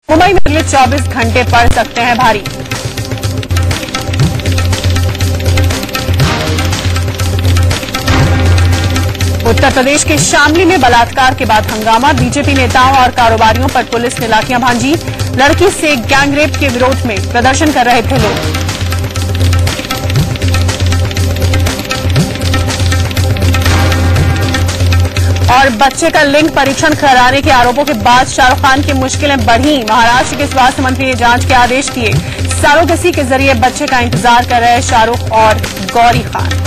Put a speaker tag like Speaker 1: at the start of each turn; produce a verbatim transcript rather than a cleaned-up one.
Speaker 1: मुंबई में अगले चौबीस घंटे पड़ सकते हैं भारी। उत्तर प्रदेश के शामली में बलात्कार के बाद हंगामा, बीजेपी नेताओं और कारोबारियों पर पुलिस ने लाठियां भांजी। लड़की से गैंगरेप के विरोध में प्रदर्शन कर रहे थे लोग। और बच्चे का लिंग परीक्षण कराने के आरोपों के बाद शाहरुख खान की मुश्किलें बढ़ी। महाराष्ट्र के स्वास्थ्य मंत्री ने जांच के आदेश दिए। सरोगेसी के जरिए बच्चे का इंतजार कर रहे शाहरुख और गौरी खान।